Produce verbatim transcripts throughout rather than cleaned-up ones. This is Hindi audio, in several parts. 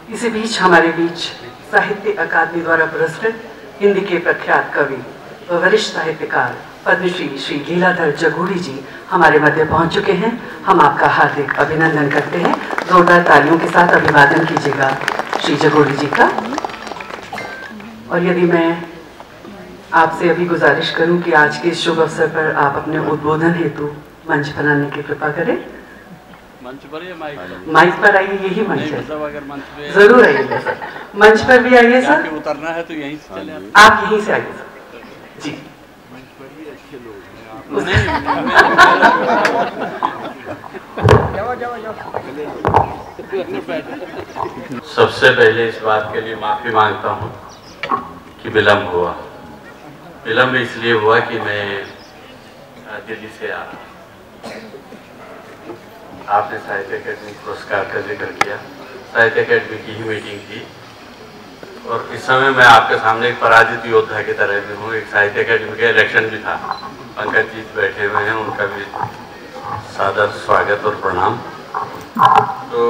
इसी बीच हमारे बीच साहित्य अकादमी द्वारा पुरस्कृत हिंदी के प्रख्यात कवि व वरिष्ठ साहित्यकार पद्मश्री श्री लीलाधर जगूरी जी हमारे मध्य पहुंच चुके हैं। हम आपका हार्दिक अभिनंदन करते हैं। जोरदार तालियों के साथ अभिवादन कीजिएगा श्री जगूरी जी का। और यदि मैं आपसे अभी गुजारिश करूं कि आज के इस शुभ अवसर पर आप अपने उद्बोधन हेतु मंच बनाने की कृपा करें। मंच पर या माइक पर? माइक पर आइए, यही मंच है। मतलब अगर मंच पे जरूर आइए सर, मंच पर भी आइए सर। उतरना है तो यहीं से चले आप, आप यहीं से आइए सर जी। मंच पर भी अच्छे लोग हैं आप। जाओ जाओ जाओ। सबसे पहले इस बात के लिए माफी मांगता हूँ कि विलम्ब हुआ। विलम्ब इसलिए हुआ कि मैं दिल्ली से आ आपने साहित्य अकेडमी पुरस्कार का जिक्र किया। साहित्य अकेडमी की ही मीटिंग थी और इस समय मैं आपके सामने एक पराजित योद्धा की तरह भी हूँ। एक साहित्य अकेडमी का इलेक्शन भी था, पंकज जी बैठे हुए हैं, उनका भी सादर स्वागत और प्रणाम। तो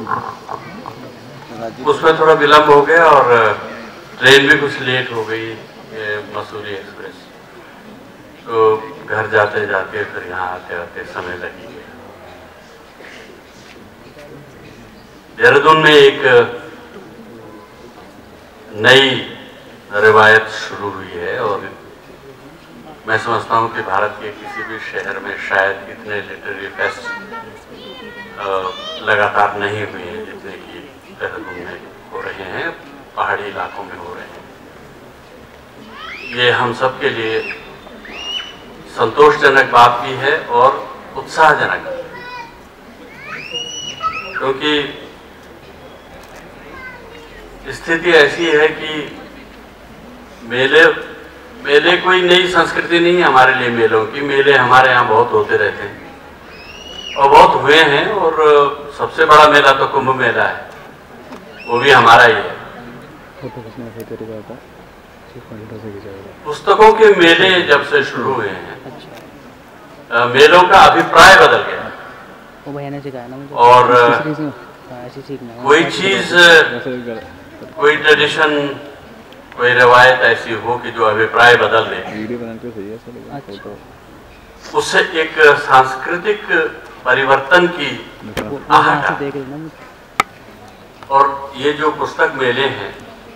उसमें थोड़ा विलम्ब हो गया और ट्रेन भी कुछ लेट हो गई, मसूरी एक्सप्रेस। तो घर जाते जाते फिर यहाँ आते आते समय लगी गया। देहरादून में एक नई रिवायत शुरू हुई है और मैं समझता हूँ कि भारत के किसी भी शहर में शायद इतने लिटरेरी फेस्ट लगातार नहीं हुए हैं जितने कि देहरादून में हो रहे हैं, पहाड़ी इलाकों में हो रहे हैं। ये हम सब के लिए संतोषजनक बात भी है और उत्साहजनक, क्योंकि स्थिति ऐसी है कि मेले मेले कोई नई संस्कृति नहीं है हमारे लिए। मेलों की मेले हमारे यहाँ बहुत होते रहते हैं और बहुत हुए हैं और सबसे बड़ा मेला तो कुंभ मेला है, वो भी हमारा ही है। पुस्तकों के मेले जब से शुरू हुए हैं, मेलों का अभिप्राय बदल गया और कोई चीज, कोई ट्रेडिशन, कोई रवायत ऐसी हो कि जो अभिप्राय बदल दे, उससे एक सांस्कृतिक परिवर्तन की आहट। और ये जो पुस्तक मेले हैं,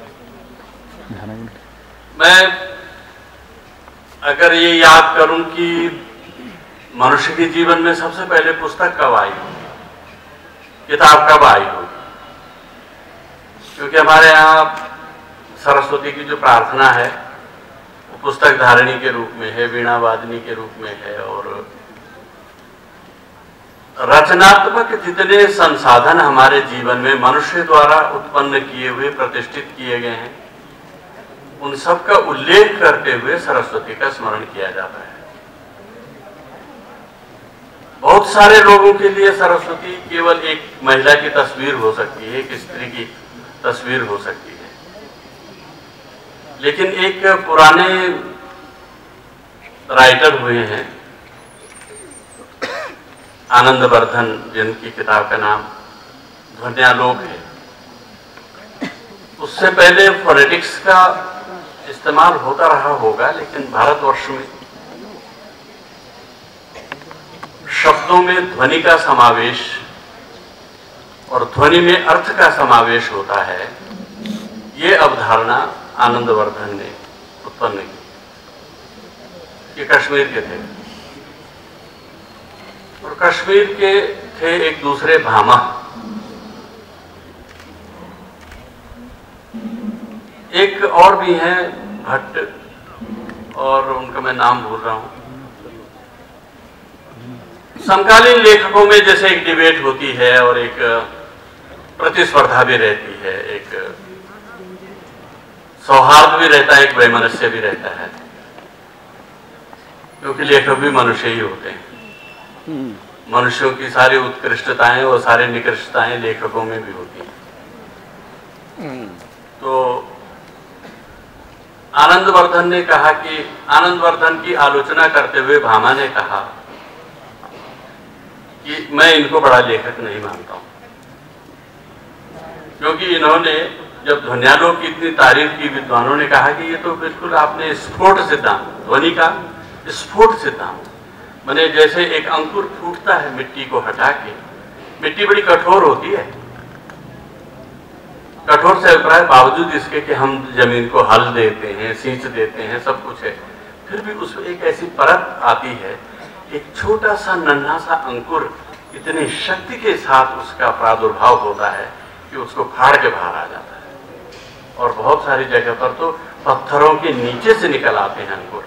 मैं अगर ये याद करूं कि मनुष्य के जीवन में सबसे पहले पुस्तक कब आई, किताब कब आई हो, क्योंकि हमारे यहाँ सरस्वती की जो प्रार्थना है वो पुस्तक धारिणी के रूप में है, वीणा वादनी के रूप में है और रचनात्मक जितने संसाधन हमारे जीवन में मनुष्य द्वारा उत्पन्न किए हुए, प्रतिष्ठित किए गए हैं, उन सब का उल्लेख करते हुए सरस्वती का स्मरण किया जाता है। बहुत सारे लोगों के लिए सरस्वती केवल एक महिला की तस्वीर हो सकती है, एक स्त्री की तस्वीर हो सकती है, लेकिन एक पुराने राइटर हुए हैं आनंदवर्धन, जिनकी किताब का नाम ध्वन्यालोक है। उससे पहले फोनेटिक्स का इस्तेमाल होता रहा होगा, लेकिन भारतवर्ष में शब्दों में ध्वनि का समावेश और ध्वनि में अर्थ का समावेश होता है, ये अवधारणा आनंदवर्धन ने उत्पन्न की। ये कश्मीर के थे और कश्मीर के थे एक दूसरे भामा। एक और भी हैं भट्ट, और उनका मैं नाम भूल रहा हूं। समकालीन लेखकों में जैसे एक डिबेट होती है और एक प्रतिस्पर्धा भी रहती है, एक सौहार्द भी रहता है, एक वैमनस्य भी रहता है, क्योंकि लेखक भी मनुष्य ही होते हैं। मनुष्यों की सारी उत्कृष्टताएं और सारी निकृष्टताएं लेखकों में भी होती हैं। तो आनंदवर्धन ने कहा कि आनंदवर्धन की आलोचना करते हुए भामा ने कहा कि मैं इनको बड़ा लेखक नहीं मानता हूं। क्योंकि इन्होंने जब ध्वन्यालोक की इतनी तारीफ की, विद्वानों ने कहा कि ये तो बिल्कुल आपने स्फोट सिद्धांत, ध्वनि का स्फोट सिद्धांत, माने जैसे एक अंकुर फूटता है मिट्टी को हटा के, मिट्टी बड़ी कठोर होती है, कठोर से अभिप्राय बावजूद इसके कि हम जमीन को हल देते हैं, सींच देते हैं, सब कुछ है, फिर भी उसमें एक ऐसी परत आती है, एक छोटा सा नन्हा सा अंकुर इतनी शक्ति के साथ उसका प्रादुर्भाव होता है कि उसको फाड़ के बाहर आ जाता है। और बहुत सारी जगह पर तो पत्थरों के नीचे से निकल आते हैं अंकुर।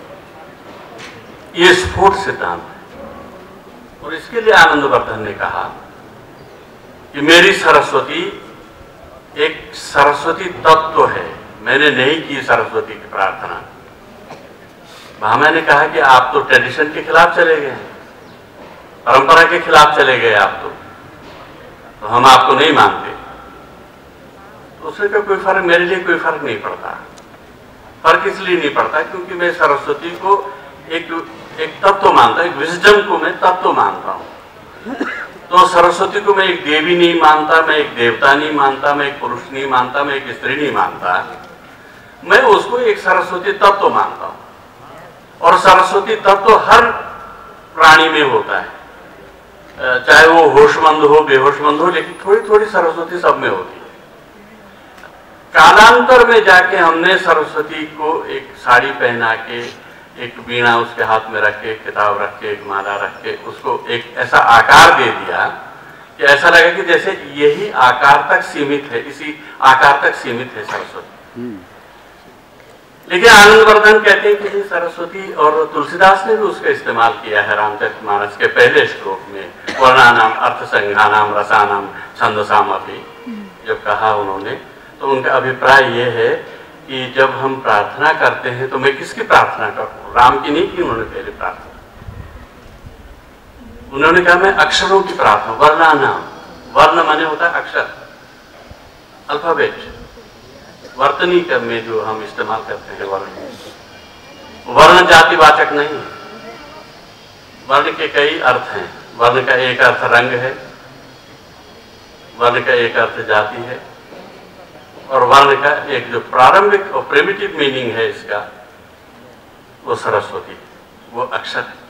ये स्फोट सिद्धांत है। और इसके लिए आनंदवर्धन ने कहा कि मेरी सरस्वती एक सरस्वती तत्व है, मैंने नहीं की सरस्वती की प्रार्थना। वहां मैंने कहा कि आप तो ट्रेडिशन के खिलाफ चले गए हैं, परंपरा के खिलाफ चले गए आप तो, तो हम आपको नहीं मानते। तो उससे का कोई फर्क, मेरे लिए कोई फर्क नहीं पड़ता। फर्क इसलिए नहीं पड़ता क्योंकि मैं सरस्वती को एक एक तत्व मानता हूं, एक विजडम को मैं तत्व मानता हूं। तो सरस्वती को मैं एक देवी नहीं मानता, मैं एक देवता नहीं मानता, मैं एक पुरुष नहीं मानता, मैं एक स्त्री नहीं मानता, मैं उसको एक सरस्वती तत्व मानता हूं। और सरस्वती तत्व हर प्राणी में होता है, चाहे वो होशमंद हो बेहोशमंद हो, लेकिन थोड़ी थोड़ी सरस्वती सब में होती है। कालांतर में जाके हमने सरस्वती को एक साड़ी पहना के, एक वीणा उसके हाथ में रख के, किताब रख के, एक माला रख के, उसको एक ऐसा आकार दे दिया कि ऐसा लगा कि जैसे यही आकार तक सीमित है, इसी आकार तक सीमित है सरस्वती। लेकिन आनंदवर्धन कहते हैं कि सरस्वती, और तुलसीदास ने भी उसका इस्तेमाल किया है रामचरितमानस के पहले श्लोक में, वर्णानाम अर्थसंज्ञानाम रसानाम छंदसाम अपि, जब कहा उन्होंने, तो उनका अभिप्राय यह है कि जब हम प्रार्थना करते हैं तो मैं किसकी प्रार्थना करूं? राम की नहीं की उन्होंने पहले प्रार्थना। उन्होंने कहा मैं अक्षरों की प्रार्थना, वर्णानाम, वर्ण माने होता है अक्षर, अल्फाबेट, वर्तनी में जो हम इस्तेमाल करते हैं वर्ण, वर्ण जातिवाचक नहीं। वर्ण के कई अर्थ हैं। वर्ण का एक अर्थ रंग है, वर्ण का एक अर्थ जाति है, और वर्ण का एक जो प्रारंभिक और प्रिमिटिव मीनिंग है इसका, वो सरस्वती, वो अक्षर है।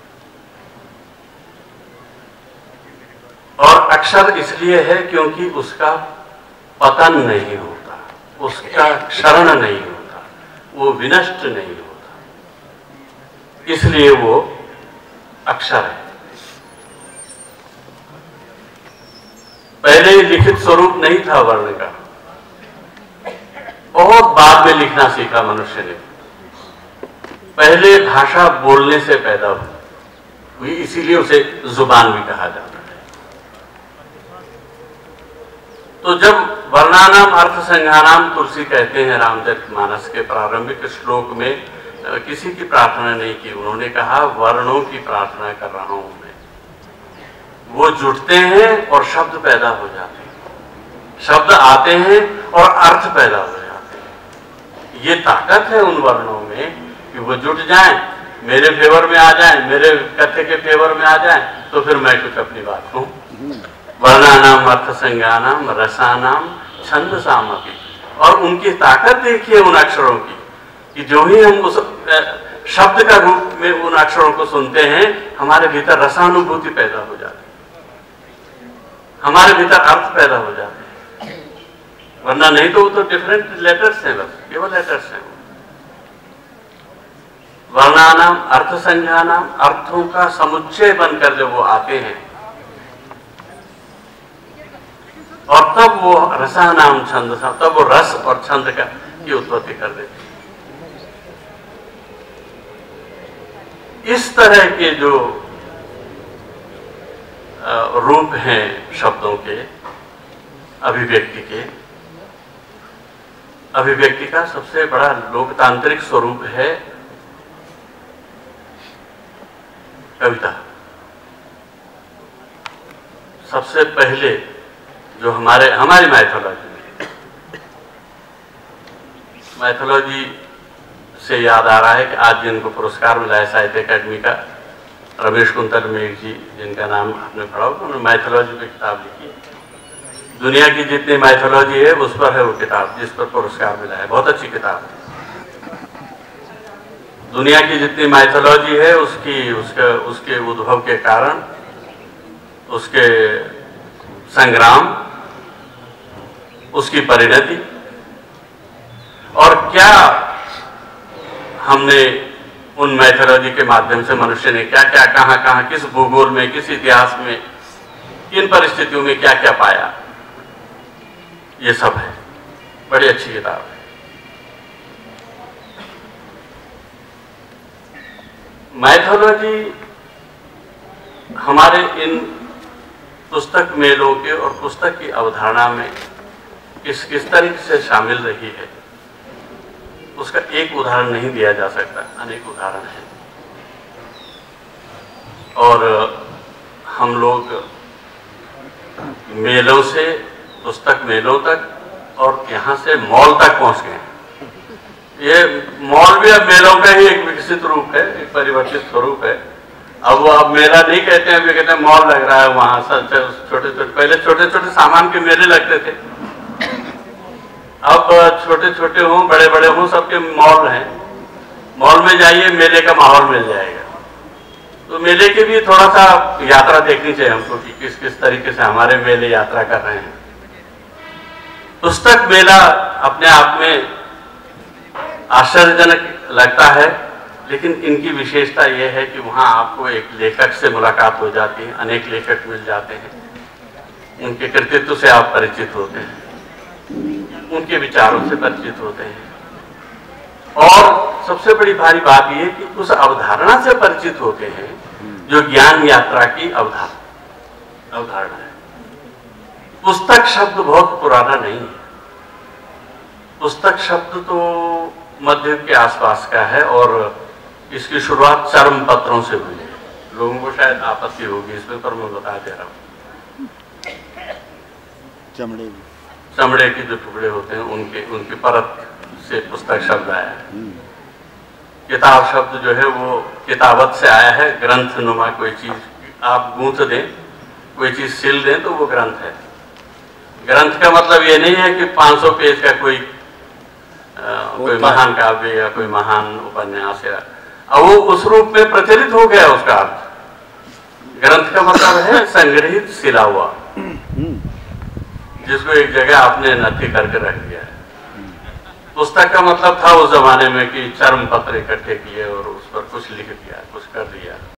और अक्षर इसलिए है क्योंकि उसका पतन नहीं होता, उसका क्षरण नहीं होता, वो विनष्ट नहीं होता, इसलिए वो अक्षर है। पहले लिखित स्वरूप नहीं था वर्ण का, बहुत बाद में लिखना सीखा मनुष्य ने। पहले भाषा बोलने से पैदा हुई, इसीलिए उसे जुबान भी कहा जाता है। तो जब वर्णानाम अर्थसंज्ञानाम तुलसी कहते हैं रामचरितमानस के प्रारंभिक श्लोक में, किसी की प्रार्थना नहीं की, उन्होंने कहा वर्णों की प्रार्थना कर रहा हूं मैं। वो जुटते हैं और शब्द पैदा हो जाते हैं, शब्द आते हैं और अर्थ पैदा हो जाते हैं। ये ताकत है उन वर्णों में कि वो जुट जाएं, मेरे फेवर में आ जाएं, मेरे कथ्य के फेवर में आ जाएं, तो फिर मैं कुछ अपनी बात कहूं। वर्णानाम अर्थसंज्ञानाम रसानाम छंदसाम अपि, और उनकी ताकत देखिए उन अक्षरों की कि जो ही हम उस शब्द का रूप में उन अक्षरों को सुनते हैं, हमारे भीतर रसानुभूति पैदा हो जाती है, हमारे भीतर अर्थ पैदा हो जाते हैं। वरना नहीं तो वो तो डिफरेंट लेटर्स हैं, बस केवल लेटर्स हैं। वर्णानाम अर्थसंज्ञानाम, अर्थों का समुच्चय बनकर जब वो आते हैं, और तब वो रसानाम छंद, तब वो रस और छंद का की उत्पत्ति कर देते हैं। इस तरह के जो रूप हैं शब्दों के, अभिव्यक्ति के, अभिव्यक्ति का सबसे बड़ा लोकतांत्रिक स्वरूप है कविता। सबसे पहले जो हमारे हमारी माइथोलॉजी में, माइथोलॉजी से याद आ रहा है कि आज जिनको पुरस्कार मिला है साहित्य अकादमी का, रमेश कुंतर मेघ जी, जिनका नाम आपने पढ़ा होगा, उन्होंने माइथोलॉजी पे किताब लिखी है। दुनिया की जितनी माइथोलॉजी है उस पर है वो किताब, जिस पर पुरस्कार मिला है। बहुत अच्छी किताब है। दुनिया की जितनी माइथोलॉजी है उसकी उसके उसके उद्भव के कारण, उसके संग्राम, उसकी परिणति, और क्या हमने उन मैथोलॉजी के माध्यम से मनुष्य ने क्या क्या, कहां कहां, किस भूगोल में, किस इतिहास में, किन परिस्थितियों में क्या क्या पाया, ये सब है। बड़ी अच्छी किताब है। मैथोलॉजी हमारे इन पुस्तक मेलों के और पुस्तक की अवधारणा में किस किस तरीके से शामिल रही है, उसका एक उदाहरण नहीं दिया जा सकता, अनेक उदाहरण हैं। और हम लोग मेलों से, पुस्तक मेलों तक, और यहाँ से मॉल तक पहुँच गए। ये मॉल भी अब मेलों का ही एक विकसित रूप है, एक परिवर्तित स्वरूप है। अब वो अब मेला नहीं कहते हैं, अभी कहते हैं मॉल लग रहा है। वहाँ छोटे छोटे, पहले छोटे छोटे सामान के मेले लगते थे, अब छोटे छोटे हों बड़े बड़े हों सबके मॉल हैं। मॉल में जाइए, मेले का माहौल मिल जाएगा। तो मेले की भी थोड़ा सा यात्रा देखनी चाहिए हमको कि किस किस तरीके से हमारे मेले यात्रा कर रहे हैं। पुस्तक मेला अपने आप में आश्चर्यजनक लगता है, लेकिन इनकी विशेषता यह है कि वहाँ आपको एक लेखक से मुलाकात हो जाती है, अनेक लेखक मिल जाते हैं, उनके कृतित्व से आप परिचित होते हैं, उनके विचारों से परिचित होते हैं, और सबसे बड़ी भारी बात यह कि उस अवधारणा से परिचित होते हैं जो ज्ञान यात्रा की अवधारणा अवधारणा है। पुस्तक शब्द बहुत पुराना नहीं है। पुस्तक शब्द तो मध्य के आसपास का है, और इसकी शुरुआत चर्म पत्रों से हुई है। लोगों को शायद आपत्ति होगी इसमें, पर मैं बता दे रहा हूँ। चमड़े चमड़े के जो टुकड़े होते हैं उनके उनकी परत से पुस्तक शब्द आया है। किताब शब्द जो है वो किताबत से आया है। ग्रंथ नुमा कोई चीज आप गूंथ दें, कोई चीज सिल दें तो वो ग्रंथ है। ग्रंथ का मतलब ये नहीं है कि पाँच सौ पेज का कोई आ, कोई महान काव्य या कोई महान उपन्यास, या अब वो उस रूप में प्रचलित हो गया उसका अर्थ। ग्रंथ का मतलब है संग्रहित सिला हुआ, जिसको एक जगह आपने नथी करके रख दिया है। पुस्तक का मतलब था उस जमाने में कि चर्म पत्र इकट्ठे किए और उस पर कुछ लिख दिया, कुछ कर दिया।